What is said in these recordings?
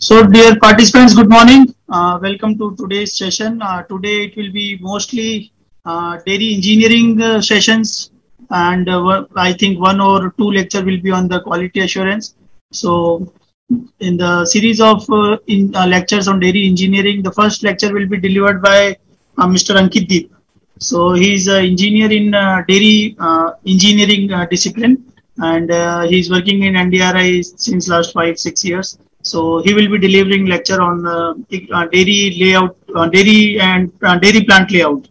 So, dear participants, good morning. Welcome to today's session. Today it will be mostly dairy engineering sessions, and I think one or two lecture will be on the quality assurance. So, in the series of lectures on dairy engineering, the first lecture will be delivered by Mr. Ankit Deep. So, he is an engineer in dairy engineering discipline, and he is working in NDRI since last 5-6 years. So he will be delivering lecture on dairy layout, dairy and dairy plant layout.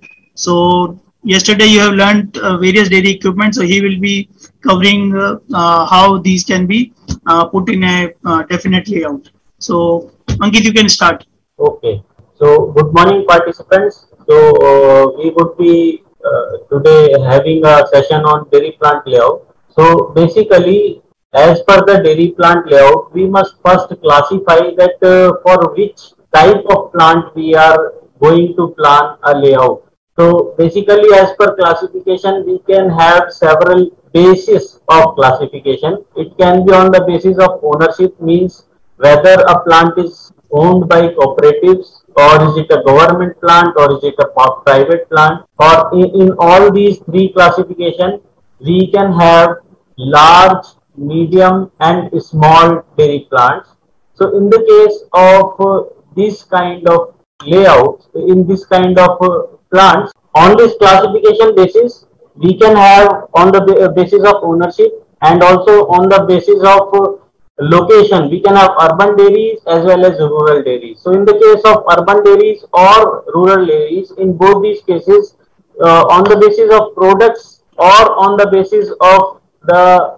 So yesterday you have learned various dairy equipment. So he will be covering how these can be put in a definite layout. So Ankit, you can start. Okay. So, good morning, participants. So, we would be today having a session on dairy plant layout. So, basically, as per the dairy plant layout, we must first classify that for which type of plant we are going to plan a layout. So, basically, as per classification, we can have several bases of classification. It can be on the basis of ownership, means whether a plant is owned by cooperatives, or is it a government plant, or is it a private plant, or in all these three classification we can have large, medium and small dairy plants. So in the case of this kind of layouts, in this kind of plants, on this classification basis we can have on the basis of ownership, and also on the basis of location we can have urban dairies as well as rural dairies. So in the case of urban dairies or rural dairies, in both these cases, on the basis of products or on the basis of the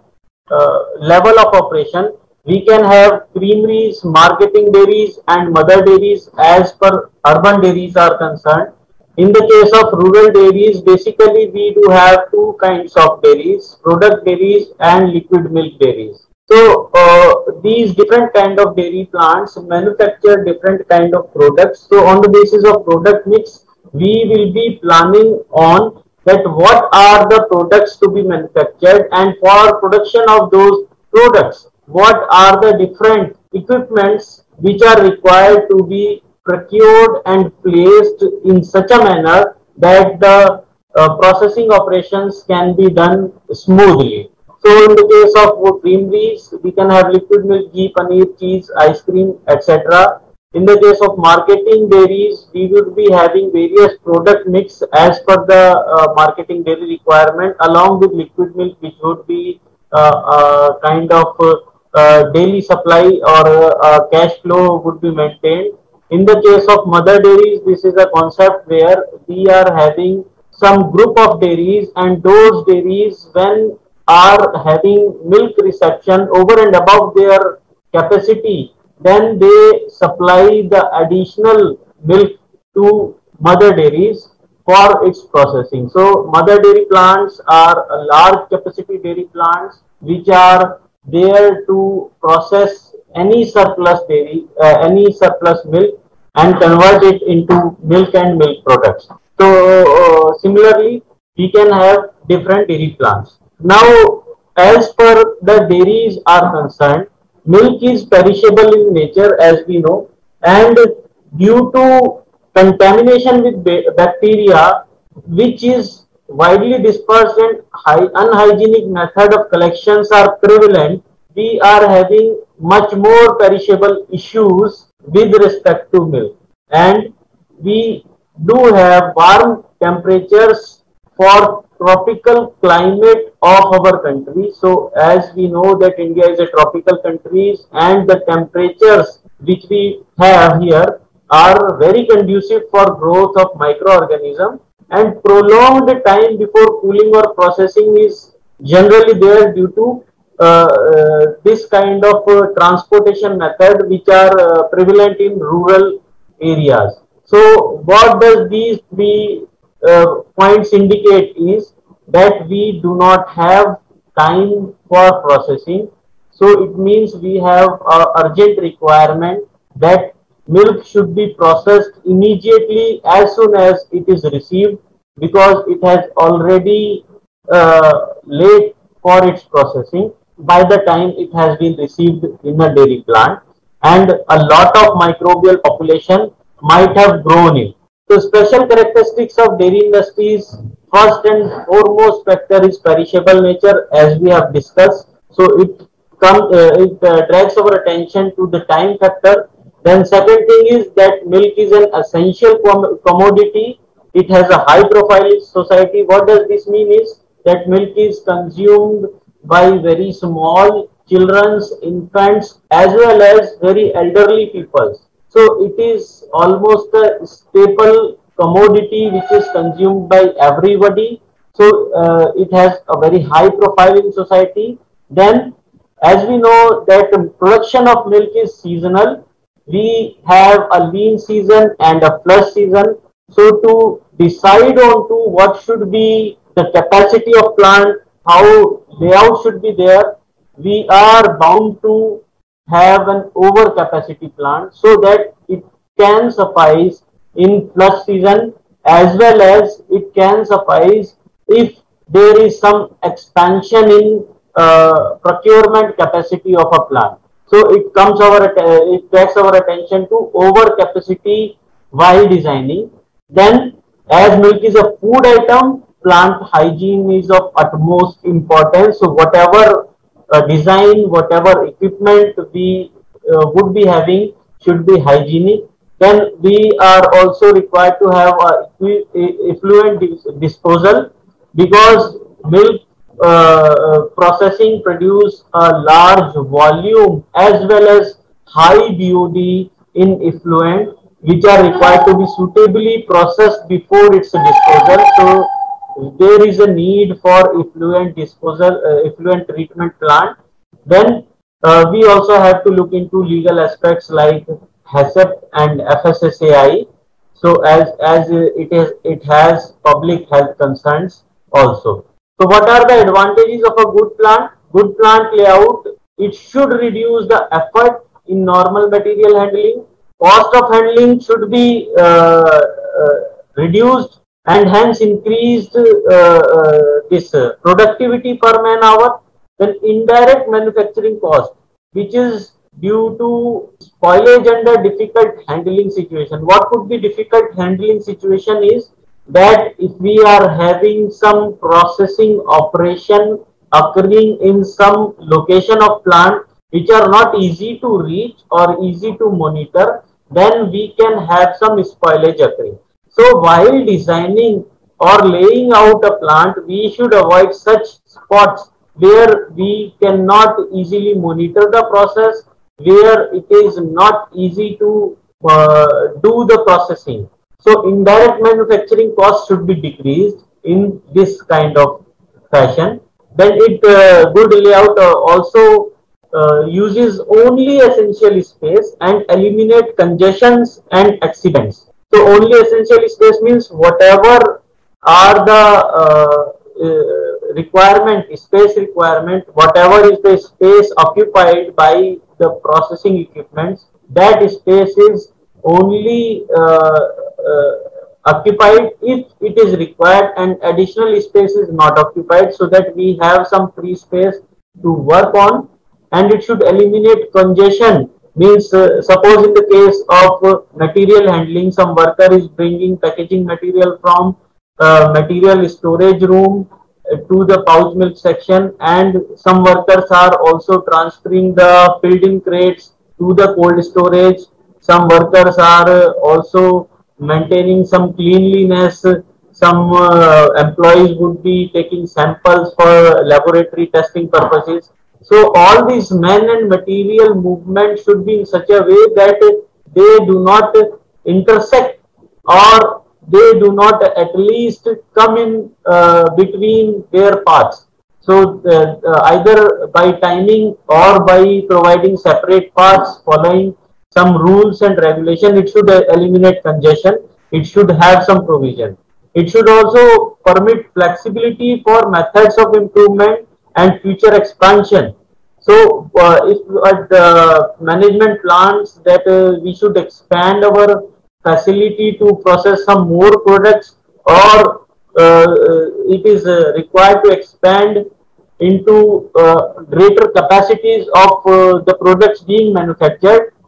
level of operation, we can have creameries, marketing dairies and mother dairies as per urban dairies are concerned. In the case of rural dairies, basically we do have two kinds of dairies, product dairies and liquid milk dairies. So these different kind of dairy plants manufacture different kind of products. So on the basis of product mix, we will be planning on that what are the products to be manufactured, and for production of those products, what are the different equipments which are required to be procured and placed in such a manner that the processing operations can be done smoothly. So in the case of creameries, we can have liquid milk, ghee, paneer, cheese, ice cream, etc. In the case of marketing dairies, we would be having various product mix as per the marketing dairy requirement, along with liquid milk, which would be kind of daily supply or cash flow would be maintained. In the case of mother dairies, this is a concept where we are having some group of dairies, and those dairies, when are having milk reception over and above their capacity, then they supply the additional milk to mother dairies for its processing. So mother dairy plants are large capacity dairy plants which are there to process any surplus dairy, any surplus milk, and convert it into milk and milk products. So similarly, we can have different dairy plants. Now, as per the dairies are concerned, milk is perishable in nature, as we know, and due to contamination with bacteria, which is widely dispersed and unhygienic method of collections are prevalent, we are having much more perishable issues with respect to milk. And we do have warm temperatures for tropical climate of our country. So as we know that India is a tropical country, and the temperatures which we have here are very conducive for growth of microorganisms, and prolonged time before cooling or processing is generally there due to this kind of transportation method which are prevalent in rural areas. So what does these three points indicate is that we do not have time for processing. So it means we have a urgent requirement that milk should be processed immediately as soon as it is received, because it has already late for its processing by the time it has been received in a dairy plant. and a lot of microbial population might have grown in. So special characteristics of dairy industries, first and foremost factor is perishable nature, as we have discussed. So it drags our attention to the time factor. Then second thing is that milk is an essential commodity. It has a high profile in society. What does this mean is that milk is consumed by very small children, infants, as well as very elderly people. So it is almost a staple commodity which is consumed by everybody. So it has a very high profile in society. Then, as we know that production of milk is seasonal, we have a lean season and a flush season. So to decide on to what should be the capacity of plant, how layout should be there, we are bound to have an overcapacity plant so that it can suffice in flush season, as well as it can suffice if there is some expansion in procurement capacity of a plant. So it takes our attention to overcapacity while designing. Then, as milk is a food item, plant hygiene is of utmost importance. So whatever design, whatever equipment we would be having should be hygienic. Then we are also required to have effluent disposal, because milk processing produce a large volume as well as high BOD in effluent, which are required to be suitably processed before its disposal. So there is a need for effluent disposal, effluent treatment plant. Then we also have to look into legal aspects like HACCP and FSSAI. So as it has public health concerns also. So what are the advantages of a good plant? Good plant layout, it should reduce the effort in normal material handling. Cost of handling should be reduced, and hence increased this productivity per man hour. Then indirect manufacturing cost, which is due to spoilage under difficult handling situation. What could be difficult handling situation is that if we are having some processing operation occurring in some location of plant which are not easy to reach or easy to monitor, then we can have some spoilage occurring. So while designing or laying out a plant, we should avoid such spots where we cannot easily monitor the process, where it is not easy to do the processing. So indirect manufacturing costs should be decreased in this kind of fashion. Then good layout also uses only essential space and eliminate congestions and accidents. So only essential space means whatever are the space requirement, whatever is the space occupied by the processing equipments, that space is only occupied if it is required, and additional space is not occupied, so that we have some free space to work on. And it should eliminate congestion, means suppose in the case of material handling, some worker is bringing packaging material from material storage room to the pouch milk section, and some workers are also transferring the filled in crates to the cold storage. Some workers are also maintaining some cleanliness. Some employees would be taking samples for laboratory testing purposes. So all these man and material movement should be in such a way that they do not intersect, or they do not at least come in between their paths. So either by timing or by providing separate paths following some rules and regulation, it should eliminate congestion. It should have some provision. It should also permit flexibility for methods of improvement and future expansion. So if the management plans that we should expand our facility to process some more products, or it is required to expand into greater capacities of the products being manufactured,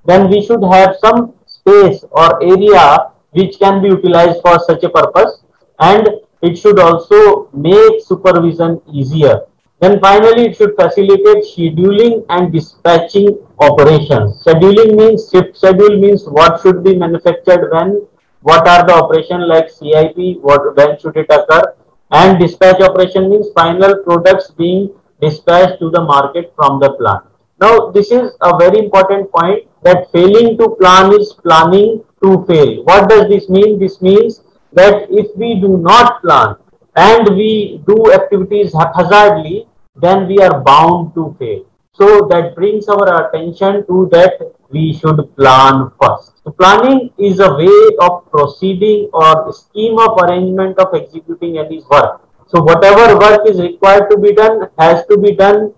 then we should have some space or area which can be utilized for such a purpose, and it should also make supervision easier. Then finally, it should facilitate scheduling and dispatching operations. Scheduling means shift schedule means what should be manufactured when, what are the operation like CIP, when should it occur, and dispatch operation means final products being dispatched to the market from the plant. Now, this is a very important point, that failing to plan is planning to fail. What does this mean? This means that if we do not plan and we do activities haphazardly, then we are bound to fail. So that brings our attention to that we should plan first. So planning is a way of proceeding or scheme of arrangement of executing any work. So whatever work is required to be done has to be done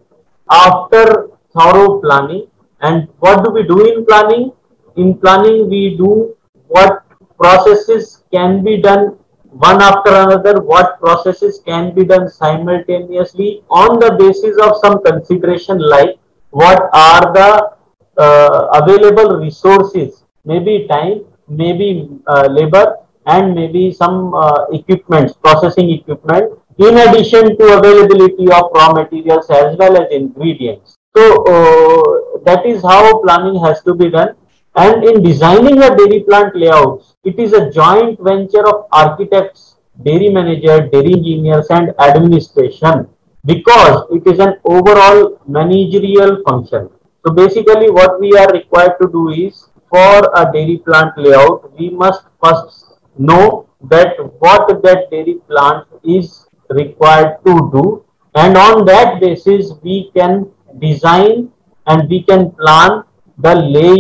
after thorough planning. And what do we do in planning? In planning, we do what processes can be done one after another, what processes can be done simultaneously on the basis of some consideration like what are the available resources, maybe time, maybe labor, and maybe some equipment, processing equipment, in addition to availability of raw materials as well as ingredients. So that is how planning has to be done. And in designing a dairy plant layouts, it is a joint venture of architects, dairy manager, dairy engineers, and administration, because it is an overall managerial function. So basically what we are required to do is, for a dairy plant layout, we must first know that what that dairy plant is required to do, and on that basis we can design and we can plan the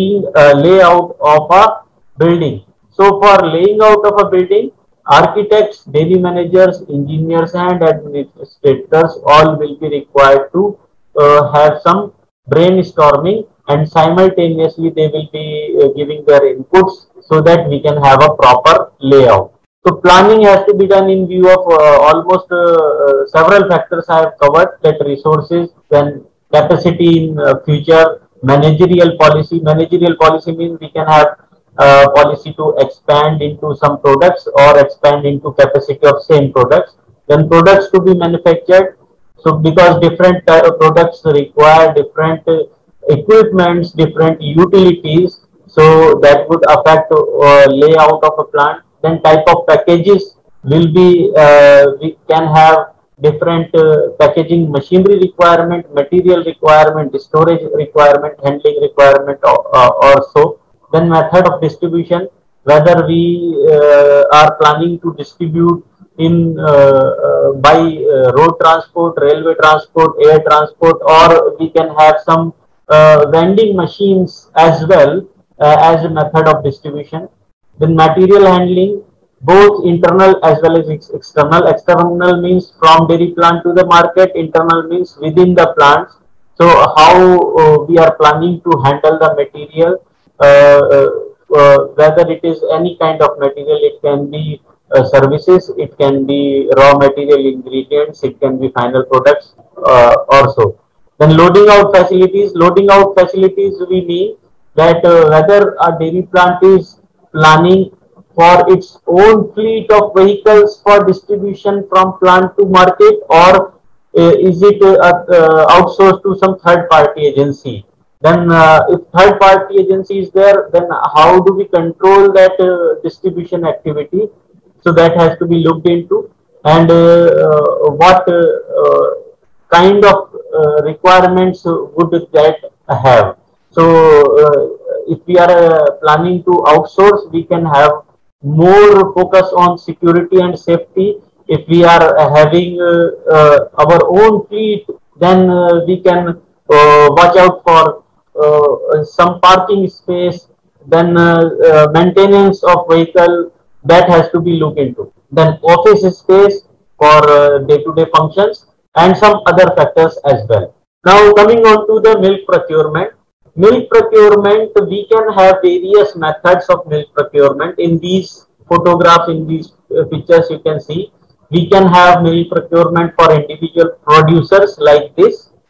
layout of a building. So for laying out of a building, architects, dairy managers, engineers, and administrators all will be required to have some brainstorming, and simultaneously they will be giving their inputs so that we can have a proper layout. So planning has to be done in view of almost several factors I have covered, that resources, then capacity in future, managerial policy. Managerial policy means we can have policy to expand into some products or expand into capacity of same products. Then products to be manufactured. So because different products require different equipments, different utilities, so that would affect layout of a plant. Then type of packages will be, we can have different packaging machinery requirement, material requirement, storage requirement, handling requirement or so. Then method of distribution, whether we are planning to distribute in by road transport, railway transport, air transport, or we can have some vending machines as well as a method of distribution. Then material handling, both internal as well as external. External means from dairy plant to the market, internal means within the plants. So how we are planning to handle the material, whether it is any kind of material, it can be services, it can be raw material ingredients, it can be final products also. Then loading out facilities. Loading out facilities, we mean that whether a dairy plant is planning for its own fleet of vehicles for distribution from plant to market, or is it outsourced to some third party agency. Then if third party agency is there, then how do we control that distribution activity? So that has to be looked into, and what kind of requirements would that have. So if we are planning to outsource, we can have more focus on security and safety. If we are having our own fleet, then we can watch out for some parking space, then maintenance of vehicle, that has to be looked into. Then office space for day-to-day functions, and some other factors as well. Now coming on to the milk procurement. Milk procurement, we can have various methods of milk procurement. In these photographs, in these pictures, you can see we can have milk procurement for individual producers like this.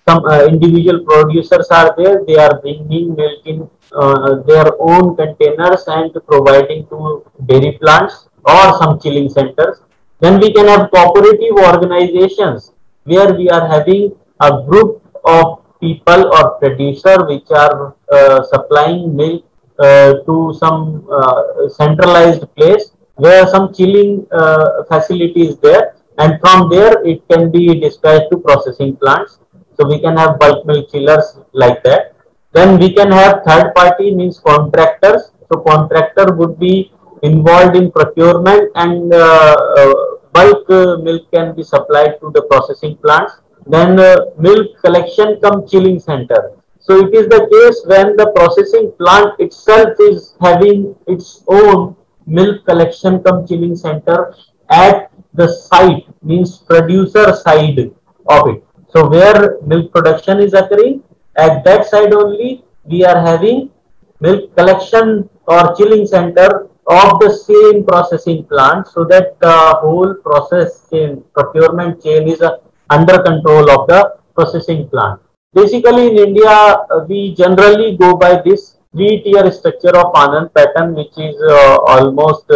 some individual producers are there, they are bringing milk in their own containers and providing to dairy plants or some chilling centers. Then we can have cooperative organizations where we are having a group of people or producer which are supplying milk to some centralized place where some chilling facility is there, and from there it can be dispatched to processing plants. So we can have bulk milk chillers like that. Then we can have third party, means contractors. So contractor would be involved in procurement, and bulk milk can be supplied to the processing plants. Then milk collection come chilling center. So it is the case when the processing plant itself is having its own milk collection come chilling center at the site, means producer side of it. So where milk production is occurring, at that side only we are having milk collection or chilling center of the same processing plant, so that the whole process chain, procurement chain is under control of the processing plant. Basically in India, we generally go by this three-tier structure of Anand pattern, which is almost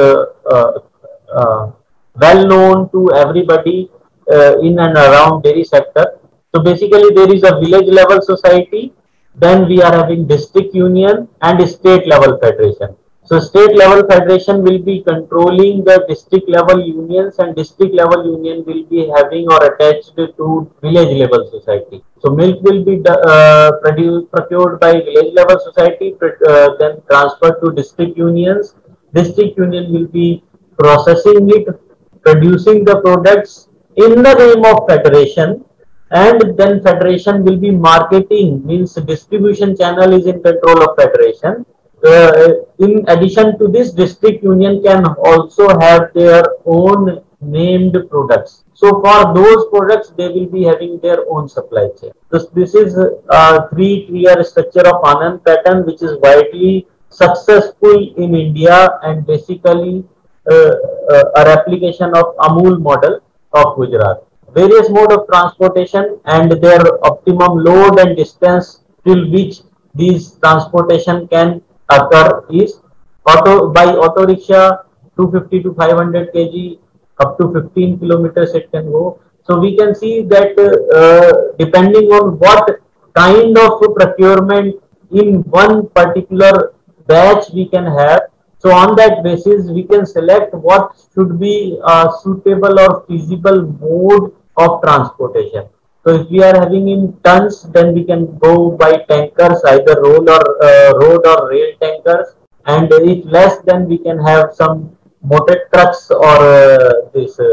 well known to everybody in and around dairy sector. So basically there is a village level society, then we are having district union and state level federation. So state level federation will be controlling the district level unions, and district level union will be having or attached to village level society. So milk will be procured by village level society, then transferred to district unions. District union will be processing it, producing the products in the name of federation, and then federation will be marketing, means distribution channel is in control of federation. In addition to this, district union can also have their own named products. So for those products, they will be having their own supply chain. This is a three-tier structure of Anand pattern, which is widely successful in India, and basically a replication of Amul model of Gujarat. Various mode of transportation and their optimum load and distance till which these transportation can occur is by auto rickshaw 250 to 500 kg up to 15 kilometers it can go. So we can see that depending on what kind of procurement in one particular batch we can have, so on that basis we can select what should be a suitable or feasible mode of transportation. So if we are having in tons, then we can go by tankers, either road or rail tankers, and if less, then we can have some motor trucks or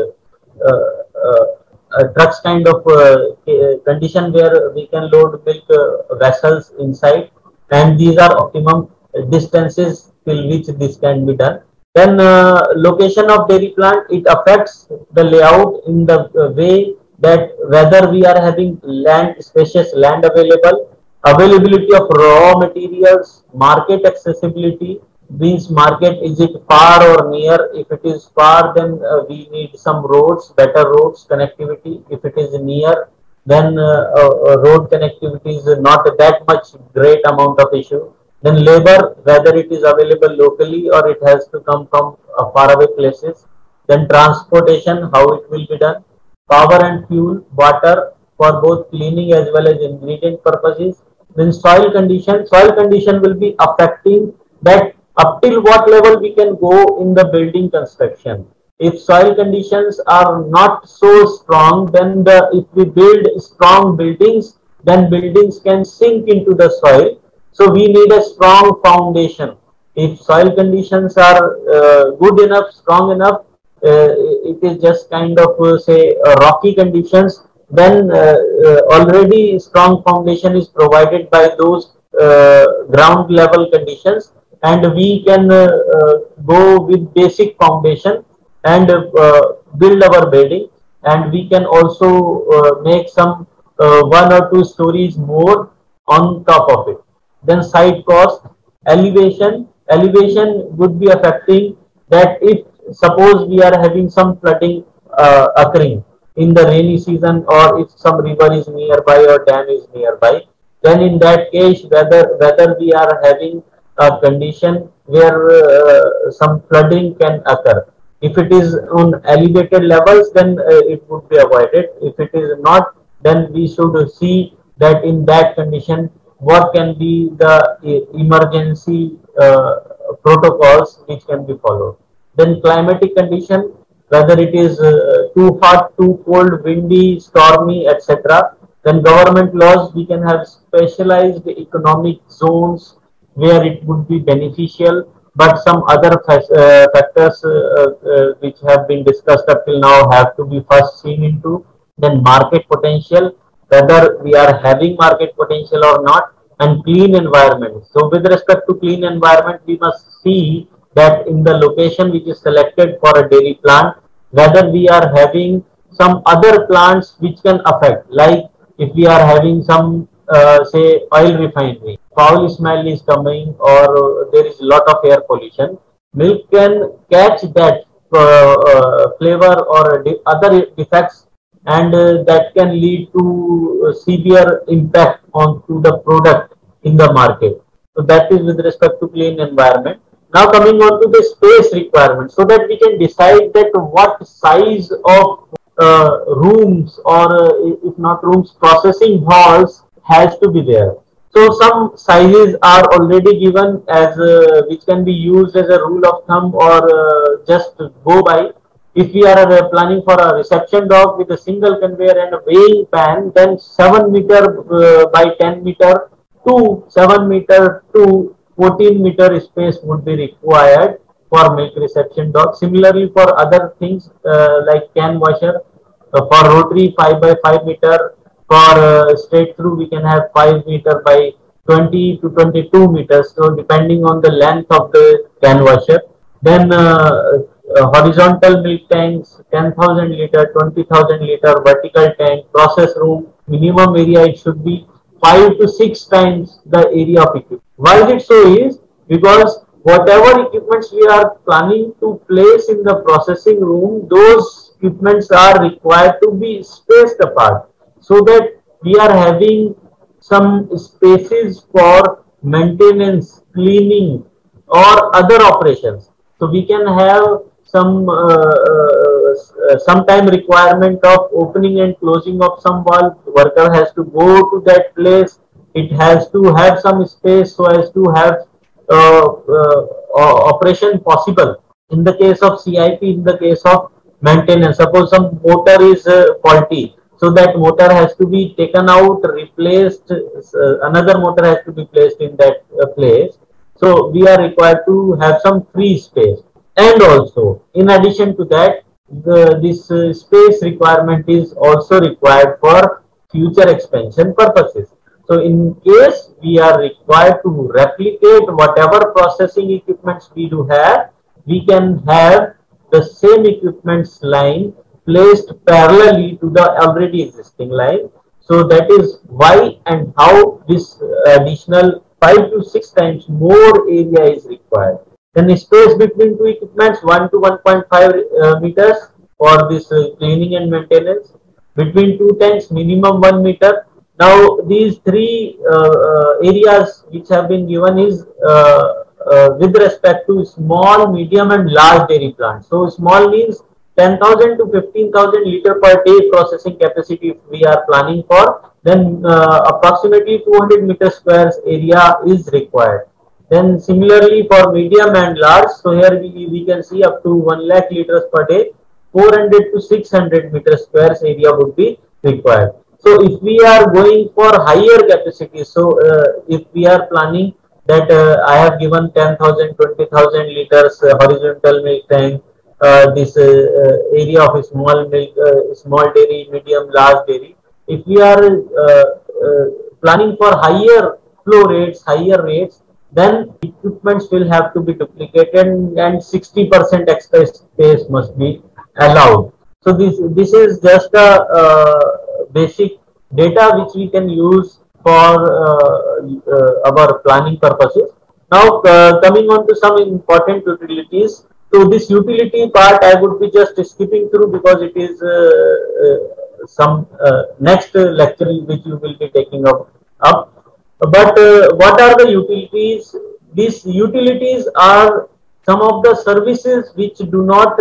trucks kind of condition where we can load milk vessels inside, and these are optimum distances till which this can be done. Then location of dairy plant, it affects the layout in the way that whether we are having spacious land available, availability of raw materials, market accessibility, means market, is it far or near? If it is far, then we need some roads, better roads connectivity. If it is near, then road connectivity is not that much great amount of issue. Then labor, whether it is available locally or it has to come from faraway places. Then transportation, how it will be done. Power and fuel, water for both cleaning as well as ingredient purposes. Then soil condition will be affecting that up till what level we can go in the building construction. If soil conditions are not so strong, then if we build strong buildings, then buildings can sink into the soil. So we need a strong foundation. If soil conditions are good enough, strong enough, it is just kind of say rocky conditions, then already strong foundation is provided by those ground level conditions, and we can go with basic foundation and build our building, and we can also make some 1 or 2 stories more on top of it. Then site cost, elevation would be affecting that if suppose we are having some flooding occurring, in the rainy season, or if some river is nearby or dam is nearby, then in that case, whether we are having a condition where some flooding can occur. If it is on elevated levels, then it would be avoided. If it is not, then we should see that in that condition, what can be the emergency protocols which can be followed. Then climatic condition, whether it is too hot, too cold, windy, stormy, etc. Then government laws, we can have specialized economic zones where it would be beneficial, but some other factors which have been discussed up till now have to be first seen into. Then market potential, whether we are having market potential or not, and clean environment. So with respect to clean environment, we must see that in the location which is selected for a dairy plant, whether we are having some other plants which can affect, like if we are having some say oil refinery, foul smell is coming, or there is a lot of air pollution, milk can catch that flavor or other defects, and that can lead to severe impact onto the product in the market. So that is with respect to clean environment. Now coming on to the space requirement, so that we can decide that what size of rooms, or if not rooms, processing halls has to be there. So some sizes are already given as which can be used as a rule of thumb, or just go by. If we are planning for a reception dock with a single conveyor and a weighing pan, then 7 meter by 10 meter to 7 meter to 14 meter space would be required for milk reception dock. Similarly, for other things like can washer, for rotary 5 by 5 meter, for straight through we can have 5 meter by 20 to 22 meters. So depending on the length of the can washer. Then horizontal milk tanks, 10,000 liter, 20,000 liter, vertical tank, process room, minimum area it should be 5 to 6 times the area of equipment. Why is it so is because whatever equipments we are planning to place in the processing room, those equipments are required to be spaced apart, so that we are having some spaces for maintenance, cleaning, or other operations. So we can have some time requirement of opening and closing of some valve. Worker has to go to that place. It has to have some space so as to have operation possible. In the case of CIP, in the case of maintenance, suppose some motor is faulty, so that motor has to be taken out, replaced, another motor has to be placed in that place. So we are required to have some free space. And also, in addition to that, this space requirement is also required for future expansion purposes. So in case we are required to replicate whatever processing equipments we do have, we can have the same equipments line placed parallelly to the already existing line. So that is why and how this additional 5 to 6 times more area is required. Then the space between two equipments 1 to 1.5 meters for this cleaning and maintenance. Between two tanks minimum 1 meter. Now these three areas which have been given is with respect to small, medium and large dairy plants. So small means 10,000 to 15,000 liter per day processing capacity if we are planning for, then approximately 200 meter squares area is required. Then similarly for medium and large, so here we can see up to 1 lakh liters per day, 400 to 600 meter squares area would be required. So if we are going for higher capacity, so if we are planning that I have given 10,000, 20,000 liters horizontal milk tank, this area of a small milk, small dairy, medium, large dairy. If we are planning for higher flow rates, higher rates, then equipments will have to be duplicated and 60% extra space must be allowed. So this is just a basic data which we can use for our planning purposes. Now coming on to some important utilities. So this utility part I would be just skipping through because it is some next lecture which you will be taking up. But what are the utilities? These utilities are some of the services which do not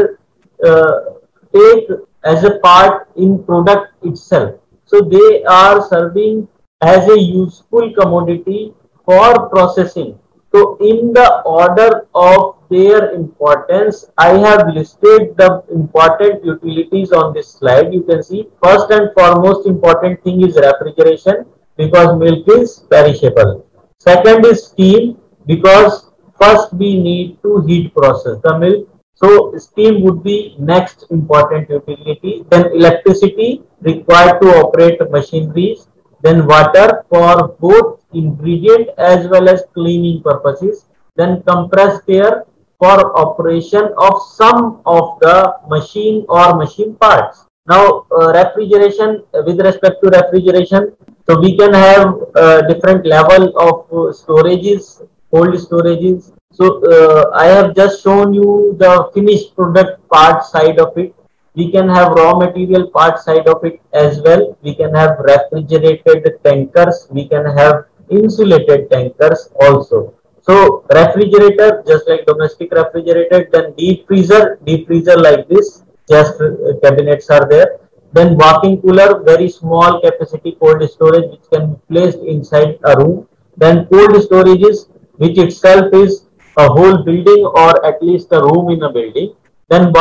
uh, take as a part in product itself. So they are serving as a useful commodity for processing. So in the order of their importance, I have listed the important utilities on this slide. You can see first and foremost important thing is refrigeration because milk is perishable. Second is steam because first we need to heat process the milk. So steam would be next important utility. Then electricity required to operate machineries. Then water for both ingredient as well as cleaning purposes. Then compressed air for operation of some of the machine or machine parts. Now refrigeration, with respect to refrigeration, so we can have different level of storages, cold storages. So I have just shown you the finished product part side of it. We can have raw material part side of it as well. We can have refrigerated tankers. We can have insulated tankers also. So refrigerator, just like domestic refrigerator, then deep freezer like this, just cabinets are there. Then walk-in cooler, very small capacity cold storage which can be placed inside a room. Then cold storages, which itself is a whole building or at least a room in a building. Then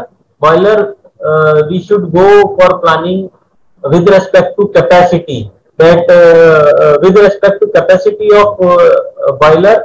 boiler we should go for planning with respect to capacity. That with respect to capacity of boiler,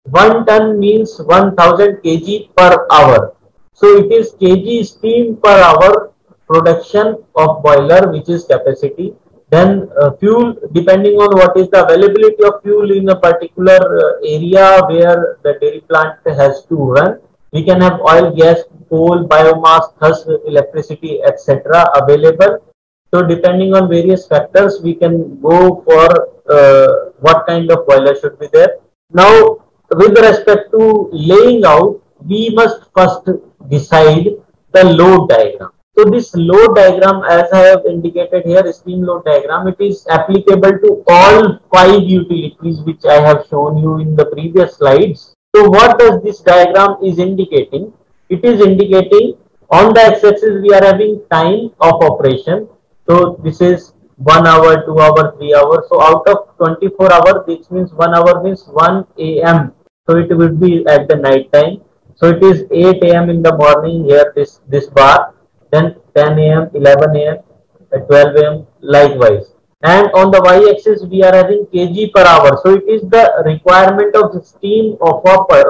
1 ton means 1000 kg per hour. So it is kg steam per hour production of boiler, which is capacity. Then fuel, depending on what is the availability of fuel in a particular area where the dairy plant has to run. We can have oil, gas, coal, biomass, thus electricity, etc. available. So depending on various factors, we can go for what kind of boiler should be there. Now, with respect to laying out, we must first decide the load diagram. So this load diagram, as I have indicated here, steam load diagram, it is applicable to all 5 utilities which I have shown you in the previous slides. So what does this diagram is indicating? It is indicating on the x-axis we are having time of operation. So this is 1 hour, 2 hour, 3 hours. So out of 24 hours, this means 1 hour means 1 a.m. So it will be at the night time. So it is 8 a.m. in the morning here, this bar. Then 10 a.m., 11 a.m., 12 a.m. likewise. And on the y-axis we are having kg per hour. So it is the requirement of the steam of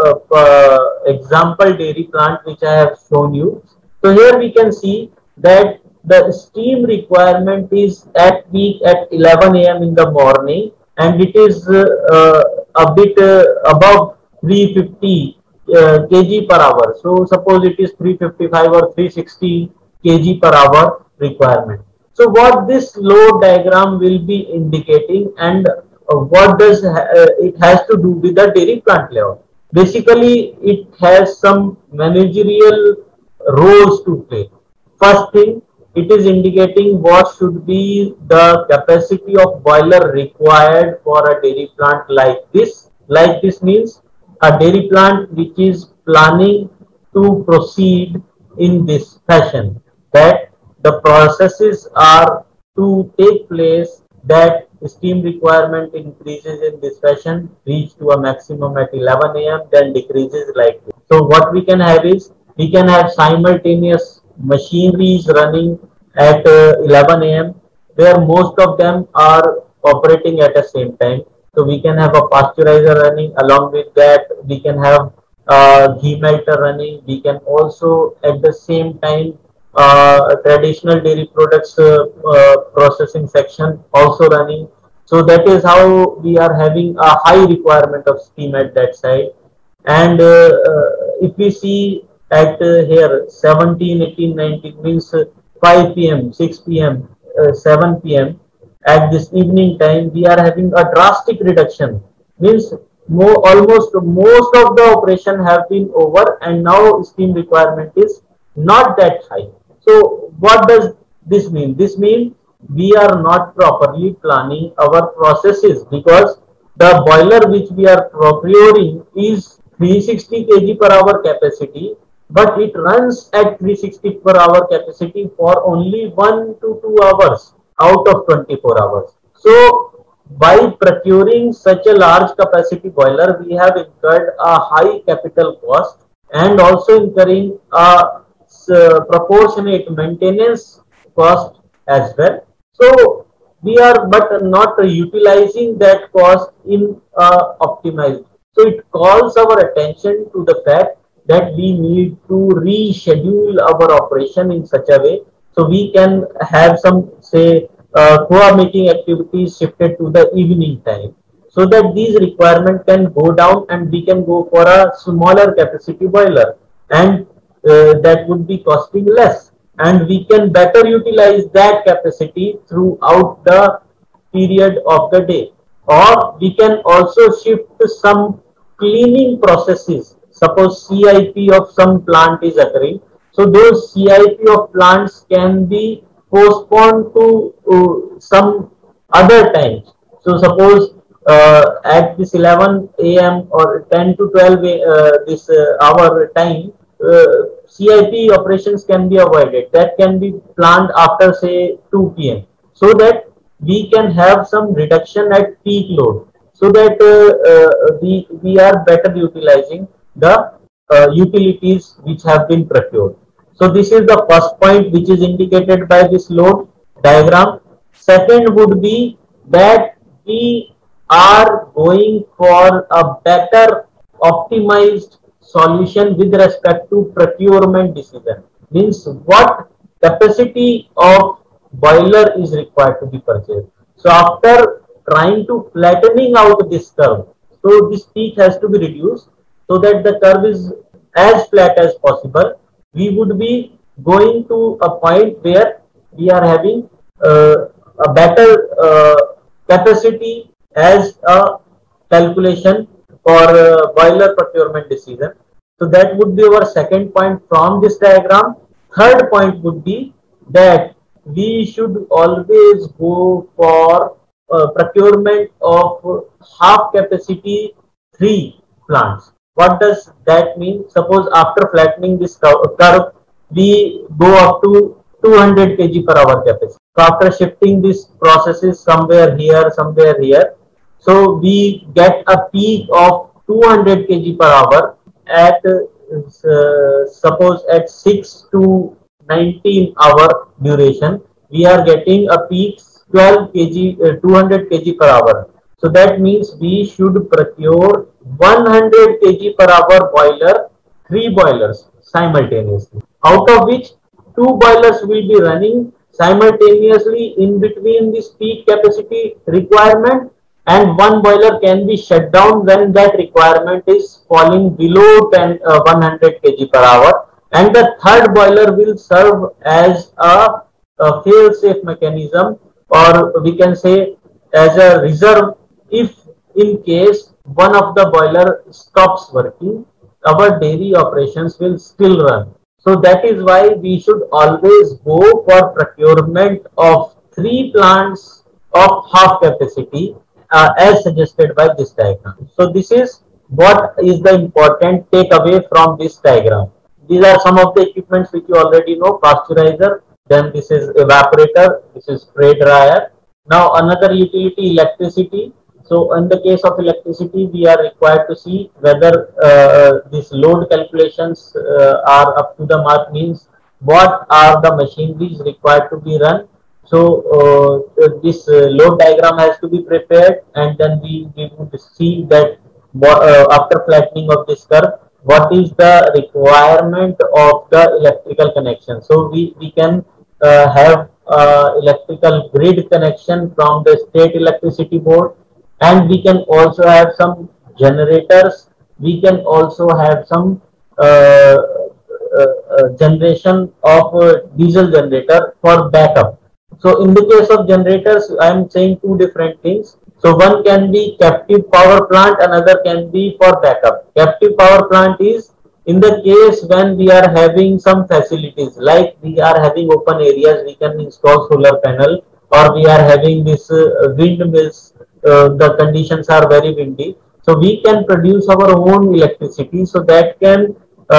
a example dairy plant which I have shown you. So here we can see that the steam requirement is at peak at 11 a.m. in the morning, and it is a bit above 350 kg per hour. So suppose it is 355 or 360 kg per hour requirement. So what this load diagram will be indicating, and what does it has to do with the dairy plant layout? Basically, it has some managerial roles to play. First thing, it is indicating what should be the capacity of boiler required for a dairy plant like this. Like this means a dairy plant which is planning to proceed in this fashion, that the processes are to take place, that steam requirement increases in this fashion, reach to a maximum at 11 a.m., then decreases like this. So what we can have is, we can have simultaneous machineries running at 11 a.m., where most of them are operating at the same time. So we can have a pasteurizer running. Along with that, we can have ghee melter running. We can also at the same time traditional dairy products processing section also running. So that is how we are having a high requirement of steam at that side. And if we see at here 17, 18, 19 means 5 p.m., 6 p.m., 7 p.m. at this evening time, we are having a drastic reduction. Means almost most of the operation have been over, and now steam requirement is not that high. So what does this mean? This means we are not properly planning our processes, because the boiler which we are procuring is 360 kg per hour capacity, but it runs at 360 per hour capacity for only 1 to 2 hours out of 24 hours. So by procuring such a large capacity boiler, we have incurred a high capital cost and also incurring a proportionate maintenance cost as well. So we are but not utilizing that cost in optimized. So it calls our attention to the fact that we need to reschedule our operation in such a way so we can have some, say, Goa making activities shifted to the evening time, so that these requirements can go down and we can go for a smaller capacity boiler, and that would be costing less, and we can better utilize that capacity throughout the period of the day. Or we can also shift some cleaning processes. Suppose CIP of some plant is occurring, so those CIP of plants can be postponed to some other times. So suppose at this 11 a.m. or 10 to 12 this hour time, CIP operations can be avoided. That can be planned after, say, 2 p.m. so that we can have some reduction at peak load, so that we are better utilizing the utilities which have been procured. So this is the first point which is indicated by this load diagram. Second would be that we are going for a better optimized solution with respect to procurement decision. Means what capacity of boiler is required to be purchased. So after trying to flattening out this curve, so this peak has to be reduced so that the curve is as flat as possible. We would be going to a point where we are having a better capacity as a calculation for boiler procurement decision. So that would be our second point from this diagram. Third point would be that we should always go for procurement of half capacity 3 plants. What does that mean? Suppose after flattening this curve, we go up to 200 kg per hour capacity. So after shifting these processes somewhere here, so we get a peak of 200 kg per hour at suppose at 6 to 19 hour duration. We are getting a peak 12 kg, 200 kg per hour. So that means we should procure 100 kg per hour boiler, 3 boilers simultaneously, out of which 2 boilers will be running simultaneously in between this peak capacity requirement, and 1 boiler can be shut down when that requirement is falling below 100 kg per hour, and the third boiler will serve as a fail-safe mechanism, or we can say as a reserve. If in case one of the boiler stops working, our dairy operations will still run. So that is why we should always go for procurement of 3 plants of half capacity as suggested by this diagram. So this is what is the important takeaway from this diagram. These are some of the equipments which you already know: pasteurizer, then this is evaporator, this is spray dryer. Now another utility, electricity. So in the case of electricity, we are required to see whether these load calculations are up to the mark, means what are the machineries required to be run. So this load diagram has to be prepared, and then we would see that after flattening of this curve, what is the requirement of the electrical connection. So we can have electrical grid connection from the state electricity board, and we can also have some generators. We can also have some generation of diesel generator for backup. So in the case of generators, I am saying 2 different things. So one can be captive power plant, another can be for backup. Captive power plant is in the case when we are having some facilities, like we are having open areas, we can install solar panel, or we are having this windmills, the conditions are very windy. So we can produce our own electricity, so that can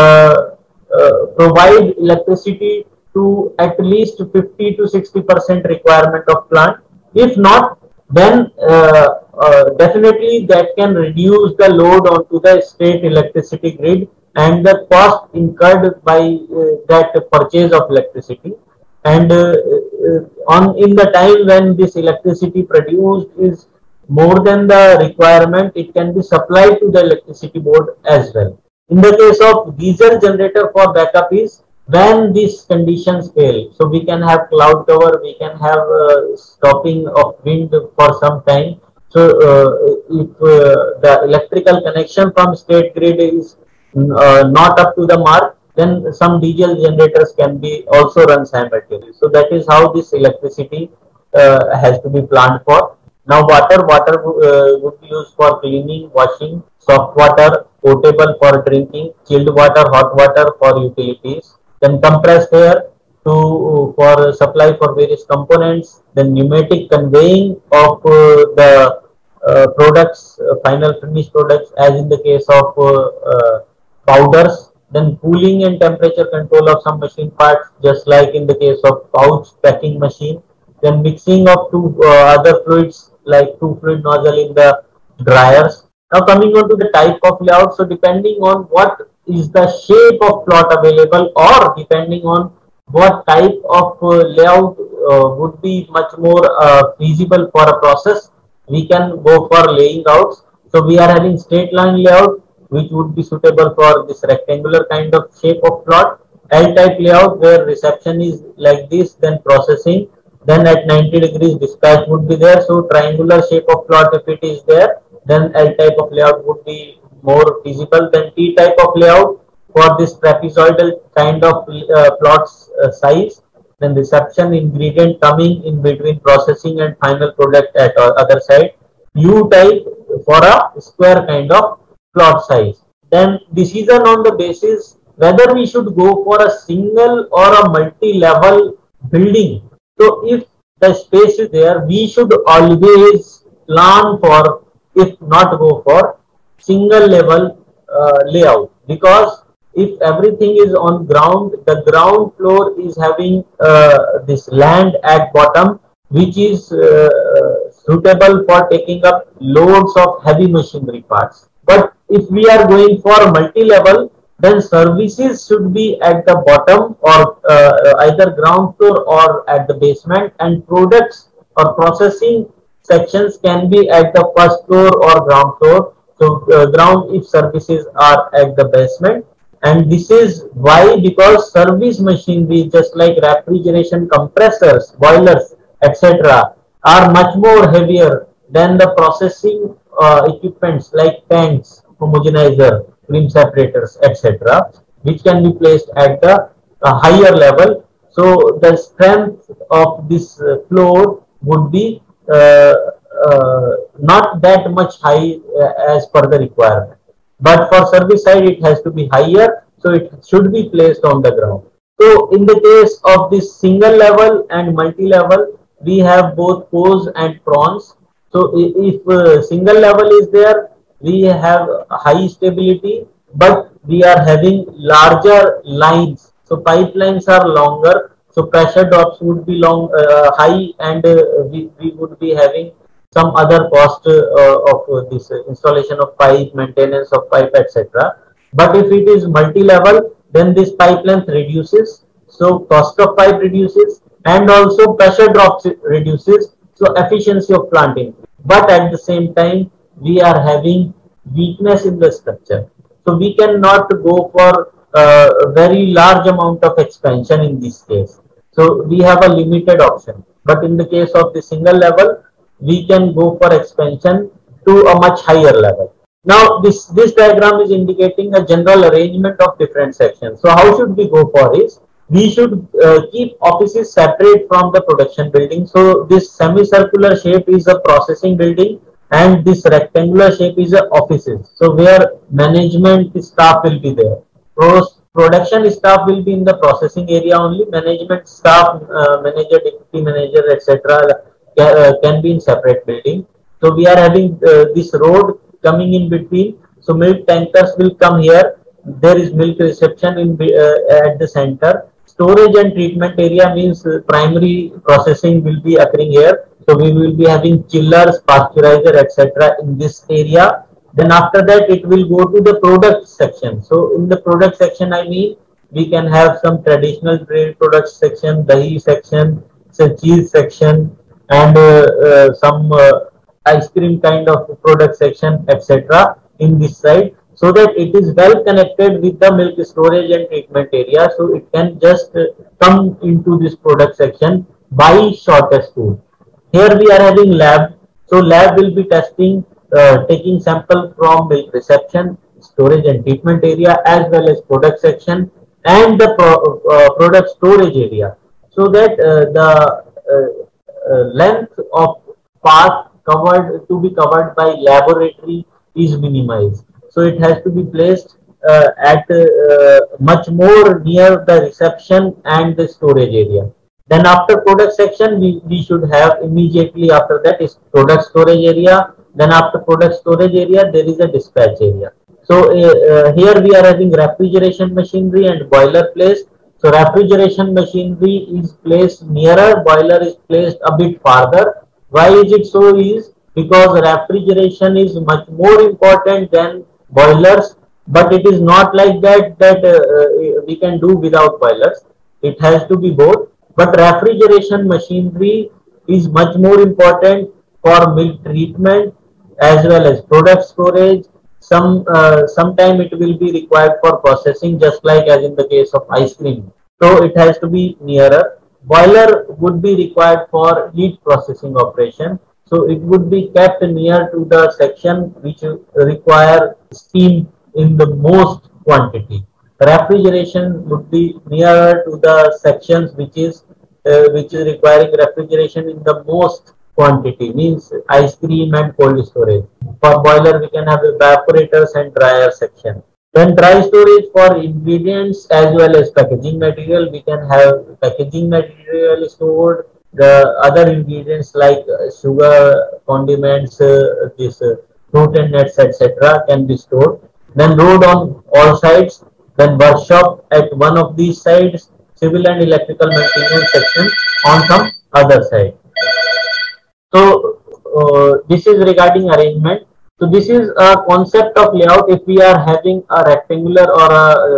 provide electricity to at least 50 to 60% requirement of plant. If not, then definitely that can reduce the load onto the state electricity grid and the cost incurred by that purchase of electricity. And on in the time when this electricity produced is more than the requirement, it can be supplied to the electricity board as well. In the case of geyser generator for backup is when these conditions fail. So we can have cloud cover, we can have stopping of wind for some time. So if the electrical connection from state grid is not up to the mark, then some diesel generators can be also run simultaneously. So that is how this electricity has to be planned for. Now water would be used for cleaning, washing, soft water, potable for drinking, chilled water, hot water for utilities, then compressed air to for supply for various components, then pneumatic conveying of the products, final finished products, as in the case of powders, then cooling and temperature control of some machine parts, just like in the case of pouch packing machine, then mixing of two other fluids like two fluid nozzle in the dryers. Now coming on to the type of layout, so depending on what is the shape of plot available, or depending on what type of layout would be much more feasible for a process, we can go for laying outs. So we are having straight line layout, which would be suitable for this rectangular kind of shape of plot. L type layout where reception is like this, then processing, then at 90 degrees dispatch would be there. So triangular shape of plot, if it is there, then L type of layout would be more feasible. Then T type of layout for this trapezoidal kind of plots size, then reception, ingredient coming in between processing and final product at other side. U type for a square kind of plot size. Then decision on the basis whether we should go for a single or a multi-level building. So if the space is there, we should always plan for, if not go for single level layout, because if everything is on ground, the ground floor is having this land at bottom, which is suitable for taking up loads of heavy machinery parts. But if we are going for multi-level, then services should be at the bottom, or either ground floor or at the basement, and products or processing sections can be at the first floor or ground floor. So ground if services are at the basement. And this is why, because service machinery just like refrigeration compressors, boilers, etc. are much more heavier than the processing equipments like tanks, homogenizer, cream separators, etc., which can be placed at the higher level. So the strength of this floor would be not that much high as per the requirement. But for service side, it has to be higher, so it should be placed on the ground. So in the case of this single level and multi-level, we have both pros and cons. So if single level is there, we have high stability, but we are having larger lines. So pipelines are longer, so pressure drops would be high, and we would be having some other cost of this installation of pipe, maintenance of pipe, etc. But if it is multi-level, then this pipe length reduces, so cost of pipe reduces, and also pressure drops reduces, so efficiency of plant increases. But at the same time, we are having weakness in the structure, so we cannot go for a very large amount of expansion in this case. So we have a limited option. But in the case of the single level, we can go for expansion to a much higher level. Now this diagram is indicating a general arrangement of different sections. So how should we go for is, we should keep offices separate from the production building. So this semicircular shape is a processing building, and this rectangular shape is a offices. So where management staff will be there. Production staff will be in the processing area only. Management staff, manager, deputy manager, etc. Can be in separate building. So we are having this road coming in between. So milk tankers will come here. There is milk reception in at the center. Storage and treatment area means primary processing will be occurring here. So we will be having chillers, pasteurizer, etc. in this area. Then after that, it will go to the product section. So in the product section, I mean, we can have some traditional dairy products section, dahi section, so cheese section, and some ice cream kind of product section, etc. in this side, so that it is well connected with the milk storage and treatment area. So it can just come into this product section by shortest route. Here we are having lab. So lab will be testing, taking sample from milk reception, storage and treatment area, as well as product section and the product storage area, so that the length of path covered to be covered by laboratory is minimized. So it has to be placed at much more near the reception and the storage area. Then after product section, we should have immediately after that is product storage area. Then after product storage area, there is a dispatch area. So here we are having refrigeration machinery and boiler placed. So refrigeration machinery is placed nearer, boiler is placed a bit farther. Why is it so? Is because refrigeration is much more important than boilers, but it is not like that we can do without boilers. It has to be both. But refrigeration machinery is much more important for milk treatment as well as product storage. Sometime it will be required for processing, just like as in the case of ice cream. So it has to be nearer. Boiler would be required for heat processing operation. So it would be kept near to the section which require steam in the most quantity. Refrigeration would be nearer to the sections which is requiring refrigeration in the most quantity, means ice cream and cold storage. For boiler, we can have evaporators and dryer section. Then dry storage for ingredients as well as packaging material. We can have packaging material stored. The other ingredients like sugar, condiments, this fruit and nuts, etc. can be stored. Then road on all sides. Then workshop at one of these sides. Civil and electrical maintenance section on some other side. So this is regarding arrangement. So this is a concept of layout. If we are having a rectangular or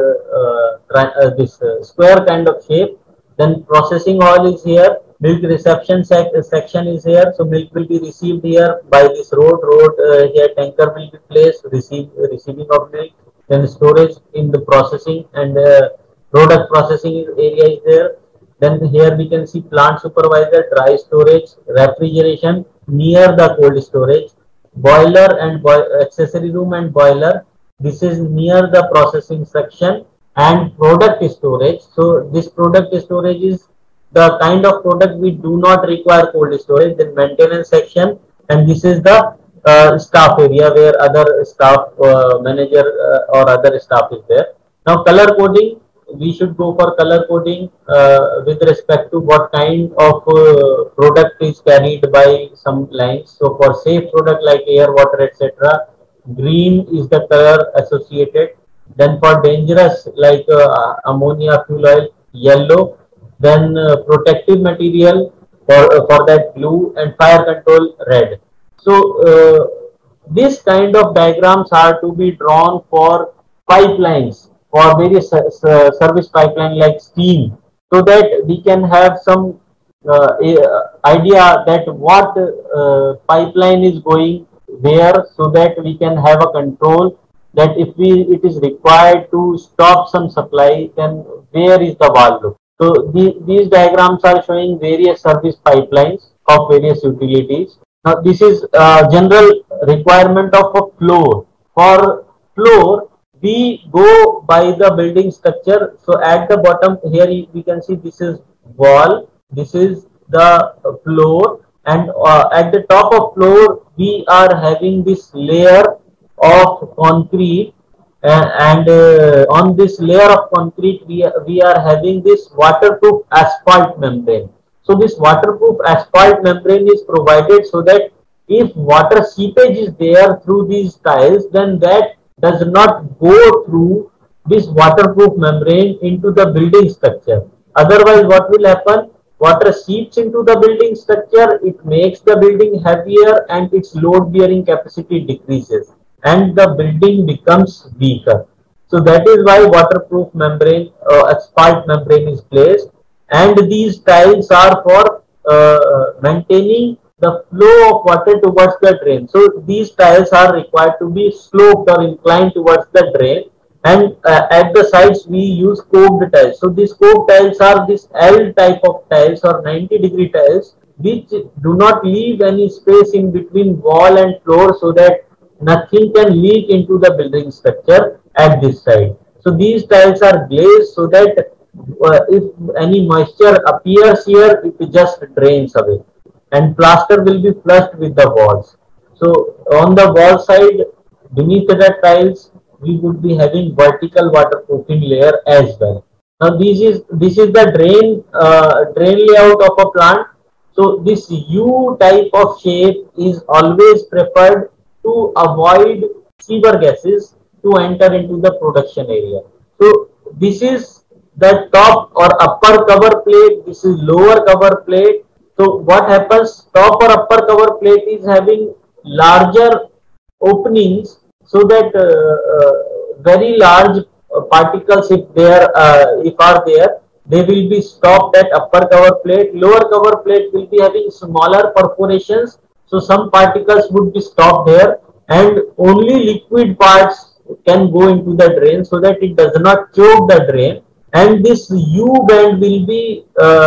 this square kind of shape, then processing hall is here, milk reception section is here. So milk will be received here by this road. Here tanker will be placed, receiving of milk. Then storage in the processing and product processing area is there. Then here we can see plant supervisor, dry storage, refrigeration near the cold storage, boiler and accessory room and boiler. This is near the processing section, and product storage. So this product storage is the kind of product we do not require cold storage. Then maintenance section, and this is the staff area where other staff, manager or other staff is there. Now color coding, we should go for color coding with respect to what kind of product is carried by some lines. So for safe product like air, water, etc., green is the color associated. Then for dangerous like ammonia, fuel oil, yellow. Then protective material for that blue, and fire control red. So this kind of diagrams are to be drawn for pipelines, for various service pipeline like steam, so that we can have some idea that what pipeline is going where, so that we can have a control that if it is required to stop some supply, then where is the valve. So these diagrams are showing various service pipelines of various utilities. Now this is general requirement of a floor. For floor, we go by the building structure. So at the bottom here we can see this is wall, this is the floor, and at the top of floor we are having this layer of concrete, and on this layer of concrete we are having this waterproof asphalt membrane. So this waterproof asphalt membrane is provided so that if water seepage is there through these tiles, then that does not go through this waterproof membrane into the building structure. Otherwise, what will happen? Water seeps into the building structure, it makes the building heavier and its load bearing capacity decreases and the building becomes weaker. So that is why waterproof membrane, asphalt membrane is placed, and these tiles are for maintaining the flow of water towards the drain. So these tiles are required to be sloped or inclined towards the drain, and at the sides we use coved tiles. So these coved tiles are this L type of tiles or 90-degree tiles which do not leave any space in between wall and floor so that nothing can leak into the building structure at this side. So these tiles are glazed so that if any moisture appears here, it just drains away, and plaster will be flushed with the walls. So on the wall side, beneath the tiles, we would be having vertical waterproofing layer as well. Now this is the drain layout of a plant. So this U type of shape is always preferred to avoid sewer gases to enter into the production area. So this is the top or upper cover plate, this is lower cover plate. So what happens, top or upper cover plate is having larger openings so that very large particles, if are there, they will be stopped at upper cover plate. Lower cover plate will be having smaller perforations, so some particles would be stopped there, and only liquid parts can go into the drain so that it does not choke the drain. And this U bend will be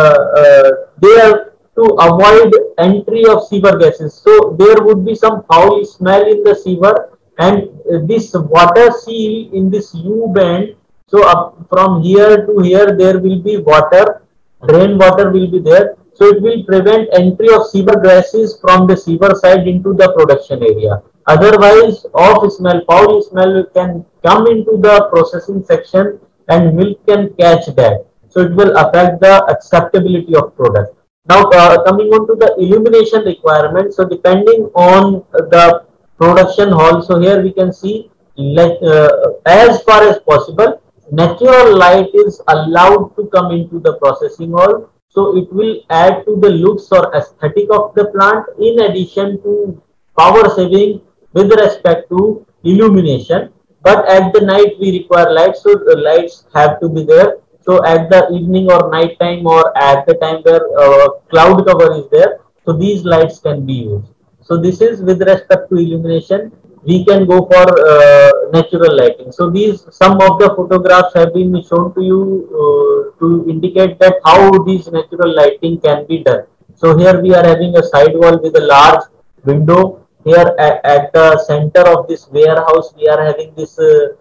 there to avoid entry of sewer gases. So there would be some foul smell in the sewer, and this water seal in this U bend. So up from here to here there will be water, drain water will be there. So it will prevent entry of sewer gases from the sewer side into the production area. Otherwise, off smell, foul smell can come into the processing section and milk can catch that. So it will affect the acceptability of product. Now coming on to the illumination requirement. So depending on the production hall, so here we can see, like as far as possible, natural light is allowed to come into the processing hall. So it will add to the looks or aesthetic of the plant, in addition to power saving with respect to illumination. But at the night we require lights, so the lights have to be there. So at the evening or night time, or at the time where cloud cover is there, so these lights can be used. So this is with respect to illumination. We can go for natural lighting. So these, some of the photographs have been shown to you to indicate that how these natural lighting can be done. So here we are having a side wall with a large window. Here at the center of this warehouse, we are having this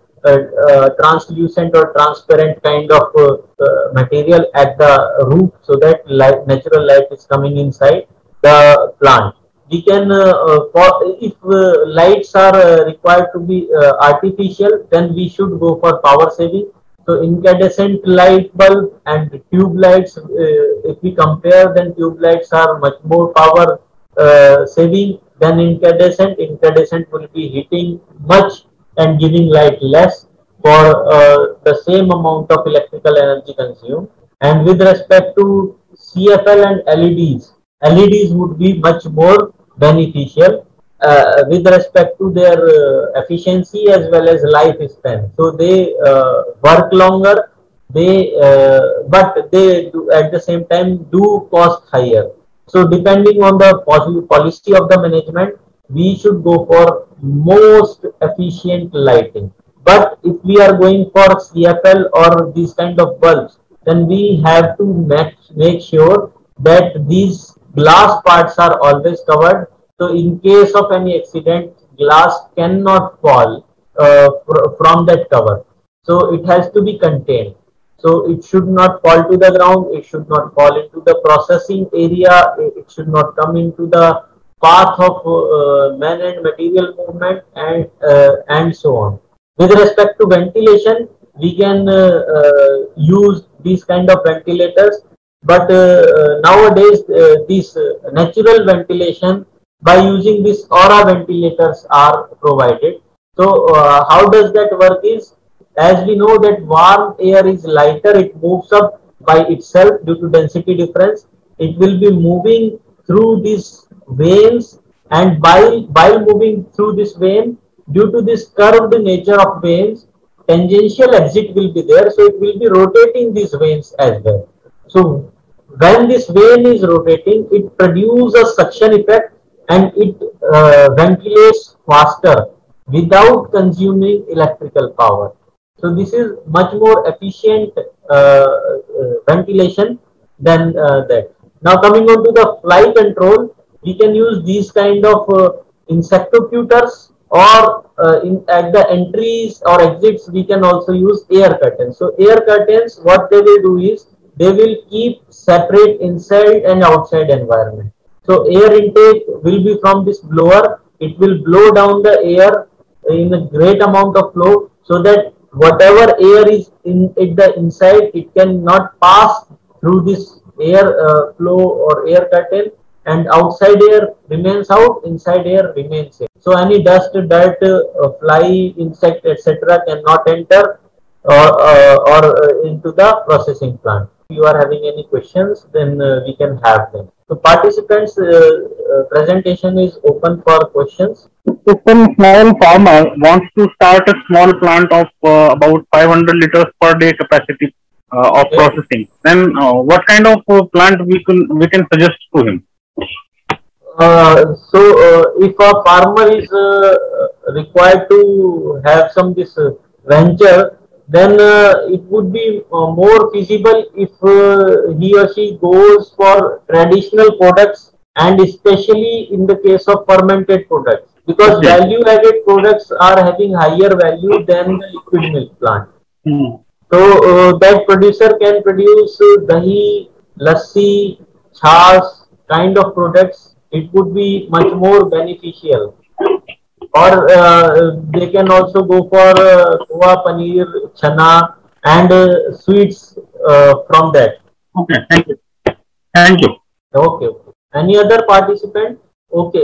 translucent or transparent kind of material at the roof, so that natural light is coming inside the plant. We can, if lights are required to be artificial, then we should go for power saving. So incandescent light bulb and tube lights, if we compare, then tube lights are much more power saving than incandescent. Incandescent will be heating much and giving light less for the same amount of electrical energy consumed. And with respect to CFL and LEDs, LEDs would be much more beneficial with respect to their efficiency as well as lifespan. So they work longer, but they do, at the same time, do cost higher. So depending on the policy of the management, we should go for most efficient lighting. But if we are going for CFL or these kind of bulbs, then we have to make sure that these glass parts are always covered. So in case of any accident, glass cannot fall from that cover. So it has to be contained. So it should not fall to the ground, it should not fall into the processing area, it should not come into the path of man and material movement, and so on. With respect to ventilation, we can use these kind of ventilators, but nowadays this natural ventilation by using this aura ventilators are provided. So how does that work is, as we know that warm air is lighter, it moves up by itself due to density difference. It will be moving through these veins, and while moving through this vein, due to this curved nature of veins, tangential exit will be there, so it will be rotating these veins as well. So when this vein is rotating, it produces a suction effect, and it ventilates faster without consuming electrical power. So this is much more efficient ventilation than that. Now coming on to the fly control, we can use these kind of insectocutors, or at the entries or exits we can also use air curtains. So air curtains, what they will do is they will keep separate inside and outside environment. So air intake will be from this blower. It will blow down the air in a great amount of flow, so that whatever air is in at the inside, it cannot pass through this air flow or air curtain, and outside air remains out, inside air remains in. So any dust, dirt, fly, insect, etc. cannot enter into the processing plant. If you are having any questions, then we can have them. So participants, presentation is open for questions. If some small farmer wants to start a small plant of about 500 liters per day capacity of Yes. processing, then what kind of plant we can suggest to him? If a farmer is required to have some this venture, then it would be more feasible if he or she goes for traditional products, and especially in the case of fermented products, because Okay. value added products are having higher value than the liquid milk plant. Hmm. So that producer can produce dahi, lassi, chas kind of products. It would be much more beneficial. Or they can also go for poha, paneer, chana, and sweets from that. Okay, thank you. Thank you. Okay. Any other participant? Okay.